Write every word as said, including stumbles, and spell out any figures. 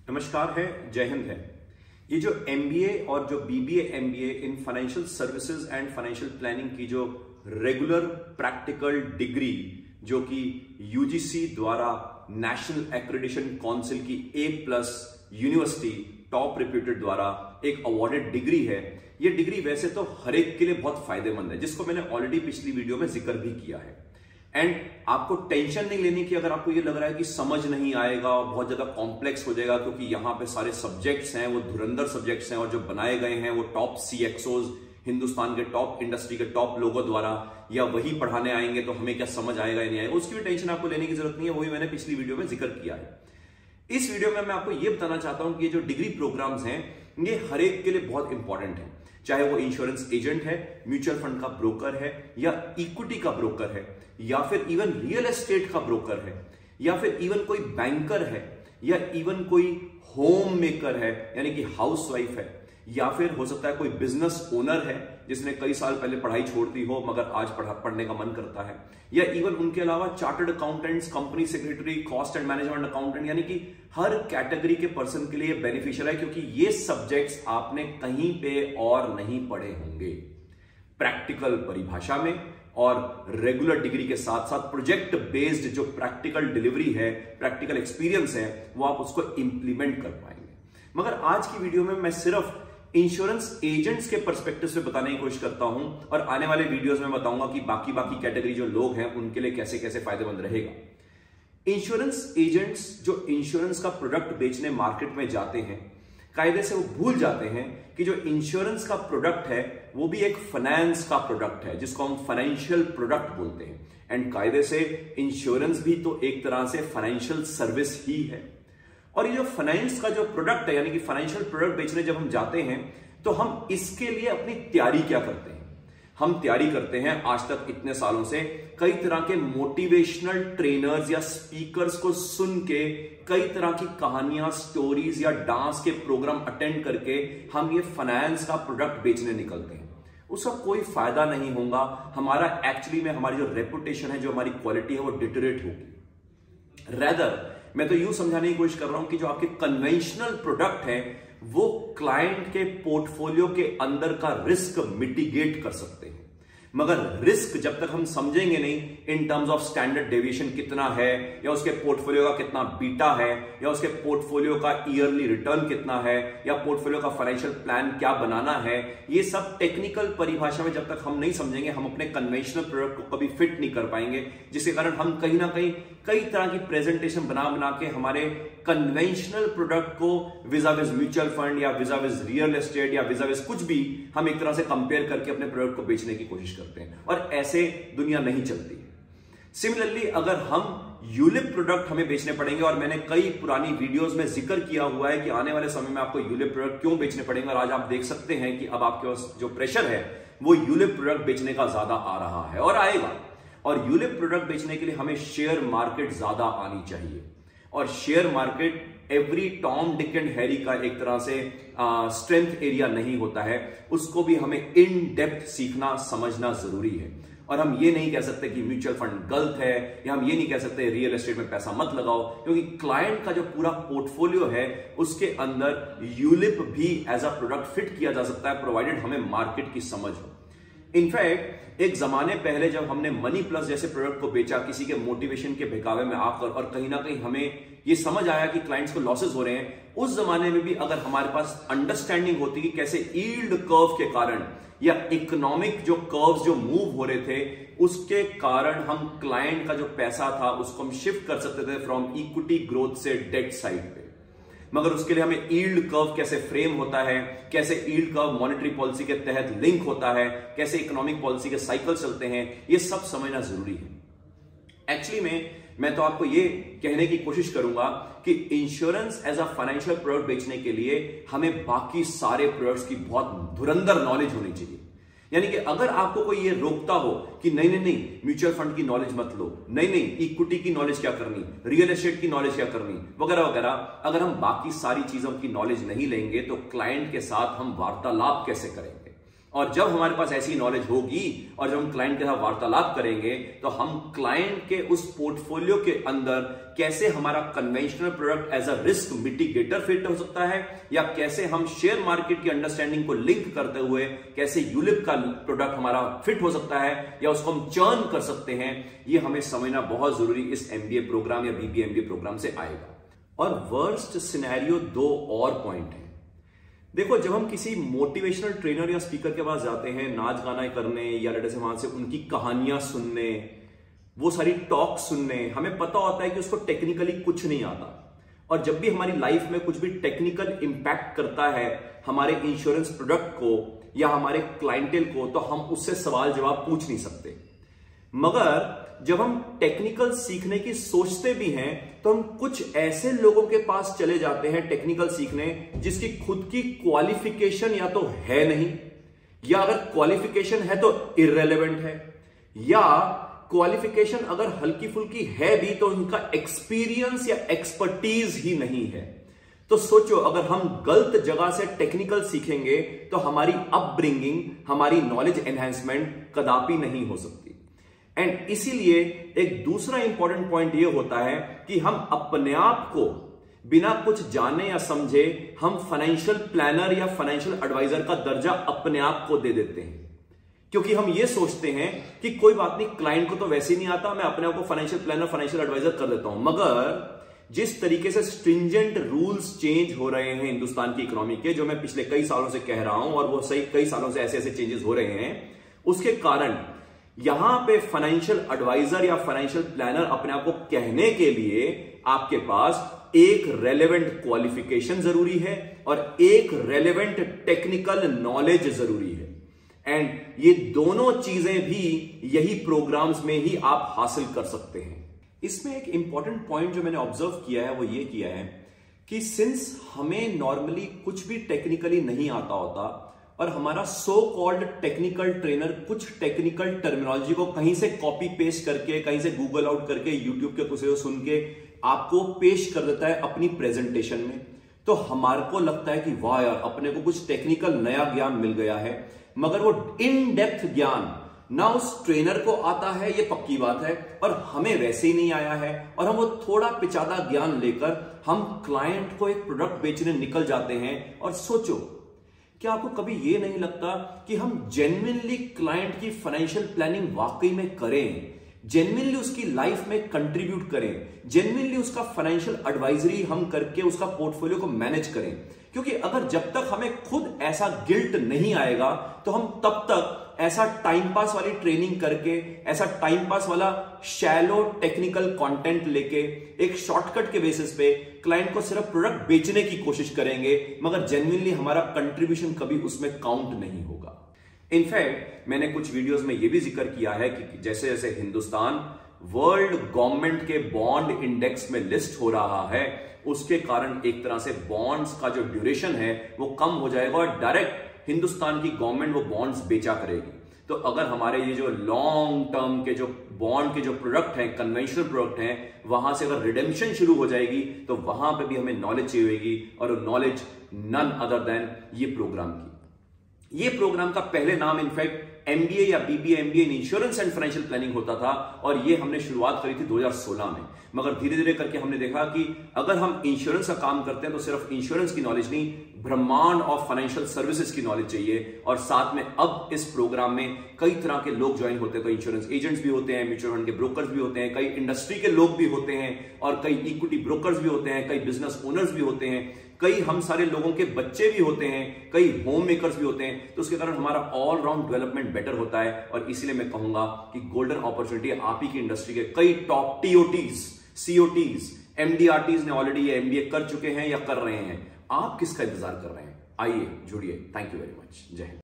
नमस्कार है, जय हिंद है। ये जो एमबीए और जो BBA MBA in financial services and financial planning की जो रेगुलर प्रैक्टिकल डिग्री जो कि यूजीसी द्वारा नेशनल एक्रेडिटेशन काउंसिल की A plus university top reputed द्वारा एक अवार्डेड डिग्री है। ये डिग्री वैसे तो हर एक के लिए बहुत फायदेमंद है, जिसको मैंने ऑलरेडी पिछली वीडियो में जिक्र भी किया है। एंड आपको टेंशन नहीं लेनी कि अगर आपको ये लग रहा है कि समझ नहीं आएगा और बहुत ज्यादा कॉम्प्लेक्स हो जाएगा, क्योंकि यहाँ पे सारे सब्जेक्ट्स हैं वो धुरंधर सब्जेक्ट्स हैं और जो बनाए गए हैं वो टॉप सीएक्सओज हिंदुस्तान के टॉप इंडस्ट्री के टॉप लोगों द्वारा, या वही पढ़ाने आएंगे तो हमें क्या समझ आएगा या नहीं आएगा, उसकी भी टेंशन आपको लेने की जरूरत नहीं है। वही मैंने पिछली वीडियो में जिक्र किया है। इस वीडियो में मैं आपको ये बताना चाहता हूं कि ये जो डिग्री प्रोग्राम्स हैं ये हर एक के लिए बहुत इंपॉर्टेंट है, चाहे वो इंश्योरेंस एजेंट है, म्यूचुअल फंड का ब्रोकर है, या इक्विटी का ब्रोकर है, या फिर इवन रियल एस्टेट का ब्रोकर है, या फिर इवन कोई बैंकर है, या इवन कोई होम मेकर है यानी कि हाउसवाइफ है, या फिर हो सकता है कोई बिजनेस ओनर है जिसने कई साल पहले पढ़ाई छोड़ दी हो मगर आज पढ़ा पढ़ने का मन करता है, या इवन उनके अलावा chartered accountants, company secretary, cost and management accountant, यानी कि हर कैटेगरी के पर्सन के लिए बेनिफिशियल है, क्योंकि ये सब्जेक्ट्स आपने कहीं पे और नहीं पढ़े होंगे। प्रैक्टिकल परिभाषा में और रेगुलर डिग्री के साथ साथ प्रोजेक्ट बेस्ड जो प्रैक्टिकल डिलीवरी है, प्रैक्टिकल एक्सपीरियंस है, वो आप उसको इंप्लीमेंट कर पाएंगे। मगर आज की वीडियो में मैं सिर्फ इंश्योरेंस एजेंट्स के पर्सपेक्टिव से बताने की कोशिश करता हूं, और आने वाले वीडियोस में बताऊंगा कि बाकी बाकी कैटेगरी जो लोग हैं उनके लिए कैसे कैसे फायदेमंद रहेगा। इंश्योरेंस एजेंट्स जो इंश्योरेंस का प्रोडक्ट बेचने मार्केट में जाते हैं, कायदे से वो भूल जाते हैं कि जो इंश्योरेंस का प्रोडक्ट है वो भी एक फाइनेंस का प्रोडक्ट है, जिसको हम फाइनेंशियल प्रोडक्ट बोलते हैं। एंड कायदे से इंश्योरेंस भी तो एक तरह से फाइनेंशियल सर्विस ही है। और ये जो फाइनेंस का जो प्रोडक्ट है यानी कि फाइनेंशियल प्रोडक्ट बेचने जब हम जाते हैं तो हम इसके लिए अपनी तैयारी क्या करते हैं? हम तैयारी करते हैं आज तक इतने सालों से कई तरह के मोटिवेशनल ट्रेनर्स या स्पीकर्स को सुन के, कई तरह की कहानियां, स्टोरीज या डांस के प्रोग्राम अटेंड करके हम ये फाइनेंस का प्रोडक्ट बेचने निकलते हैं। उसका कोई फायदा नहीं होगा। हमारा एक्चुअली में हमारी जो रेपुटेशन है, जो हमारी क्वालिटी है, वो डिटोरेट होगी। रेदर मैं तो यूं समझाने की कोशिश कर रहा हूं कि जो आपके कन्वेंशनल प्रोडक्ट है वो क्लाइंट के पोर्टफोलियो के अंदर का रिस्क मिटिगेट कर सकते हैं, मगर रिस्क जब तक हम समझेंगे नहीं in terms of standard deviation कितना है, या उसके पोर्टफोलियो का कितना बीटा है, या उसके पोर्टफोलियो का ईयरली रिटर्न कितना है, या पोर्टफोलियो का फाइनेंशियल प्लान क्या बनाना है, ये सब टेक्निकल परिभाषा में जब तक हम नहीं समझेंगे हम अपने कन्वेंशनल प्रोडक्ट को कभी फिट नहीं कर पाएंगे, जिसके कारण हम कहीं ना कहीं कई तरह की प्रेजेंटेशन बना बना के हमारे कन्वेंशनल प्रोडक्ट को विजाविज म्यूचुअल फंड या विजाविज रियल एस्टेट या विजाविज कुछ भी हम एक तरह से कंपेयर करके अपने प्रोडक्ट को बेचने की कोशिश करते हैं, और ऐसे दुनिया नहीं चलती। सिमिलरली अगर हम यूलिप प्रोडक्ट हमें बेचने पड़ेंगे, और मैंने कई पुरानी वीडियोस में जिक्र किया हुआ है कि आने वाले समय में आपको यूलिप प्रोडक्ट क्यों बेचने पड़ेंगे, और आज आप देख सकते हैं कि अब आपके पास जो प्रेशर है वो यूलिप प्रोडक्ट बेचने का ज्यादा आ रहा है और आएगा। और यूलिप प्रोडक्ट बेचने के लिए हमें शेयर मार्केट ज्यादा आनी चाहिए, और share market every Tom Dick and Harry का एक तरह से स्ट्रेंथ एरिया नहीं होता है, उसको भी हमें इन डेप्थ सीखना समझना जरूरी है। और हम ये नहीं कह सकते कि म्यूचुअल फंड गलत है, या हम ये नहीं कह सकते रियल एस्टेट में पैसा मत लगाओ, क्योंकि क्लाइंट का जो पूरा पोर्टफोलियो है उसके अंदर यूलिप भी एज अ प्रोडक्ट फिट किया जा सकता है, प्रोवाइडेड हमें मार्केट की समझ हो। इनफैक्ट एक जमाने पहले जब हमने मनी प्लस जैसे प्रोडक्ट को बेचा किसी के मोटिवेशन के बहकावे में आकर, और कहीं ना कहीं हमें ये समझ आया कि क्लाइंट्स को लॉसेस हो रहे हैं, उस जमाने में भी अगर हमारे पास अंडरस्टैंडिंग होती कि कैसे यील्ड कर्व के कारण या इकोनॉमिक जो कर्व्स जो मूव हो रहे थे उसके कारण हम क्लाइंट का जो पैसा था उसको हम शिफ्ट कर सकते थे फ्रॉम इक्विटी ग्रोथ से डेट साइड पे। मगर उसके लिए हमें यील्ड कर्व कैसे फ्रेम होता है, कैसे यील्ड कर्व मॉनेटरी पॉलिसी के तहत लिंक होता है, कैसे इकोनॉमिक पॉलिसी के साइकिल चलते हैं, ये सब समझना जरूरी है। एक्चुअली में मैं तो आपको ये कहने की कोशिश करूंगा कि insurance as a financial product बेचने के लिए हमें बाकी सारे प्रोडक्ट्स की बहुत धुरंधर नॉलेज होनी चाहिए। यानी कि अगर आपको कोई ये रोकता हो कि नहीं नहीं नहीं म्यूचुअल फंड की नॉलेज मत लो, नहीं नहीं इक्विटी की नॉलेज क्या करनी, रियल एस्टेट की नॉलेज क्या करनी, वगैरह वगैरह, अगर हम बाकी सारी चीजों की नॉलेज नहीं लेंगे तो क्लाइंट के साथ हम वार्तालाप कैसे करेंगे? और जब हमारे पास ऐसी नॉलेज होगी और जब हम क्लाइंट के साथ वार्तालाप करेंगे तो हम क्लाइंट के उस पोर्टफोलियो के अंदर कैसे हमारा conventional product as a risk mitigator fit हो सकता है, या कैसे हम शेयर मार्केट की अंडरस्टैंडिंग को लिंक करते हुए कैसे यूलिप का प्रोडक्ट हमारा फिट हो सकता है या उसको हम चर्न कर सकते हैं, ये हमें समझना बहुत जरूरी इस एमबीए प्रोग्राम या बीबीए एमबीए प्रोग्राम से आएगा। और वर्स्ट सिनेरियो दो और पॉइंट है। देखो, जब हम किसी मोटिवेशनल ट्रेनर या स्पीकर के पास जाते हैं नाच गाना करने या लड़े से वहां से उनकी कहानियां सुनने, वो सारी टॉक सुनने, हमें पता होता है कि उसको टेक्निकली कुछ नहीं आता। और जब भी हमारी लाइफ में कुछ भी टेक्निकल इंपैक्ट करता है हमारे इंश्योरेंस प्रोडक्ट को या हमारे क्लाइंटेल को, तो हम उससे सवाल जवाब पूछ नहीं सकते। मगर जब हम टेक्निकल सीखने की सोचते भी हैं तो हम कुछ ऐसे लोगों के पास चले जाते हैं टेक्निकल सीखने जिसकी खुद की क्वालिफिकेशन या तो है नहीं, या अगर क्वालिफिकेशन है तो इररेलेवेंट है, या क्वालिफिकेशन अगर हल्की फुल्की है भी तो उनका एक्सपीरियंस या एक्सपर्टीज ही नहीं है। तो सोचो, अगर हम गलत जगह से टेक्निकल सीखेंगे तो हमारी अपब्रिंगिंग, हमारी नॉलेज एनहांसमेंट कदापि नहीं हो सकती। एंड इसीलिए एक दूसरा इंपॉर्टेंट पॉइंट यह होता है कि हम अपने आप को बिना कुछ जाने या समझे हम फाइनेंशियल प्लानर या फाइनेंशियल एडवाइजर का दर्जा अपने आप को दे देते हैं, क्योंकि हम ये सोचते हैं कि कोई बात नहीं, क्लाइंट को तो वैसे ही नहीं आता, मैं अपने आप को फाइनेंशियल प्लानर फाइनेंशियल एडवाइजर कर देता हूं। मगर जिस तरीके से स्ट्रिंजेंट रूल्स चेंज हो रहे हैं हिंदुस्तान की इकोनॉमी के, जो मैं पिछले कई सालों से कह रहा हूं और वो सही कई सालों से ऐसे ऐसे चेंजेस हो रहे हैं, उसके कारण यहां पे फाइनेंशियल एडवाइजर या फाइनेंशियल प्लानर अपने आप को कहने के लिए आपके पास एक रेलेवेंट क्वालिफिकेशन जरूरी है और एक रेलेवेंट टेक्निकल नॉलेज जरूरी है। एंड ये दोनों चीजें भी यही प्रोग्राम्स में ही आप हासिल कर सकते हैं। इसमें एक इंपॉर्टेंट पॉइंट जो मैंने ऑब्जर्व किया है वो ये किया है कि सिंस हमें नॉर्मली कुछ भी टेक्निकली नहीं आता होता और हमारा सो कॉल्ड टेक्निकल ट्रेनर कुछ टेक्निकल टर्मिनोलॉजी को कहीं से कॉपी पेस्ट करके, कहीं से गूगल आउट करके, यूट्यूब के कुछ सुन के आपको पेश कर देता है अपनी प्रेजेंटेशन में, तो हमारे को लगता है कि वाह यार, अपने को कुछ टेक्निकल नया ज्ञान मिल गया है। मगर वो इन डेप्थ ज्ञान ना उस ट्रेनर को आता है, ये पक्की बात है, और हमें वैसे ही नहीं आया है, और हम वो थोड़ा पिचादा ज्ञान लेकर हम क्लाइंट को एक प्रोडक्ट बेचने निकल जाते हैं। और सोचो, क्या आपको कभी ये नहीं लगता कि हम जेन्युइनली क्लाइंट की फाइनेंशियल प्लानिंग वाकई में करें, जेन्युइनली उसकी लाइफ में कंट्रीब्यूट करें, जेन्युइनली उसका फाइनेंशियल एडवाइजरी हम करके उसका पोर्टफोलियो को मैनेज करें? क्योंकि अगर जब तक हमें खुद ऐसा गिल्ट नहीं आएगा तो हम तब तक ऐसा टाइम पास वाली ट्रेनिंग करके, ऐसा टाइम पास वाला शैलो टेक्निकल कंटेंट लेके एक शॉर्टकट के बेसिस पे क्लाइंट को सिर्फ प्रोडक्ट बेचने की कोशिश करेंगे, मगर जेन्युइनली हमारा कंट्रीब्यूशन कभी उसमें काउंट नहीं होगा। इनफैक्ट मैंने कुछ वीडियोस में यह भी जिक्र किया है कि जैसे जैसे हिंदुस्तान वर्ल्ड गवर्नमेंट के बॉन्ड इंडेक्स में लिस्ट हो रहा है, उसके कारण एक तरह से बॉन्ड्स का जो ड्यूरेशन है वो कम हो जाएगा और डायरेक्ट हिंदुस्तान की गवर्नमेंट वो बॉन्ड्स बेचा करेगी। तो अगर हमारे ये जो लॉन्ग टर्म के जो बॉन्ड के जो प्रोडक्ट हैं, कन्वेंशनल प्रोडक्ट हैं, वहां से अगर रिडेम्पशन शुरू हो जाएगी तो वहां पे भी हमें नॉलेज चाहिए होगी, और वो नॉलेज नन अदर देन ये प्रोग्राम की। ये प्रोग्राम का पहले नाम इनफैक्ट एमबीए या BBA MBA in insurance and financial planning होता था, और ये हमने शुरुआत करी थी दो हज़ार सोलह में। मगर धीरे धीरे करके हमने देखा कि अगर हम इंश्योरेंस का काम करते हैं तो सिर्फ इंश्योरेंस की नॉलेज नहीं, ब्रह्मांड ऑफ फाइनेंशियल सर्विसेज की नॉलेज चाहिए। और साथ में अब इस प्रोग्राम में कई तरह के लोग ज्वाइन होते हैं, तो इंश्योरेंस एजेंट्स भी होते हैं, म्यूचुअल फंड के ब्रोकर्स भी होते हैं, कई इंडस्ट्री के लोग भी होते हैं, और कई इक्विटी ब्रोकर्स भी होते हैं, कई बिजनेस ओनर्स भी होते हैं, कई हम सारे लोगों के बच्चे भी होते हैं, कई होम मेकर्स भी होते हैं। तो उसके कारण हमारा ऑल राउंड डेवलपमेंट बेटर होता है। और इसीलिए मैं कहूंगा कि गोल्डन अपॉर्चुनिटी आप ही की इंडस्ट्री के कई टॉप टीओटीज, सीओटीज, एमडीआरटीज ने ऑलरेडी ये एमबीए कर चुके हैं या कर रहे हैं। आप किसका इंतजार कर रहे हैं? आइए जुड़िए। Thank you very much. जय हिंद।